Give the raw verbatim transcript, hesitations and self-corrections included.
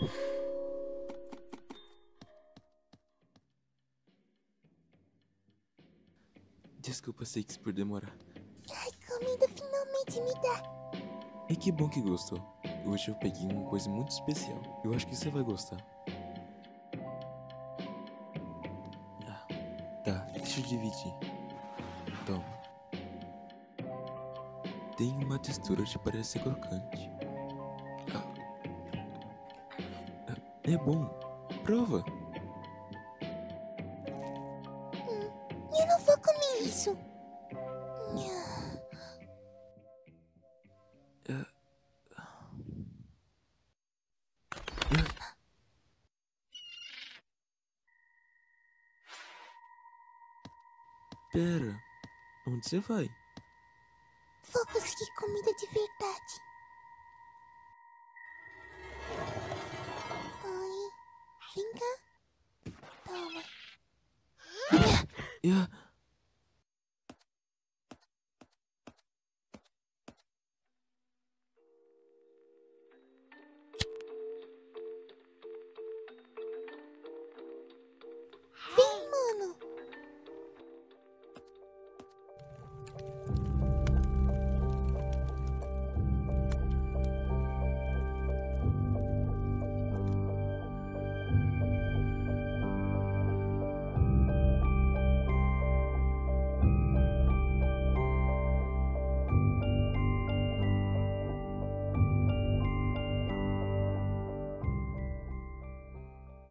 Desculpa, Six, por demorar. Ai, comida finalmente me dá. E que bom que gostou. Hoje eu peguei uma coisa muito especial. Eu acho que você vai gostar. Ah, tá, deixa eu dividir. Toma. Tem uma textura que parece crocante. Ah. É bom. Prova. Hum, eu não vou comer isso. Pera, onde você vai? Vou conseguir comida de verdade. Oi, vem cá. Toma. Yeah.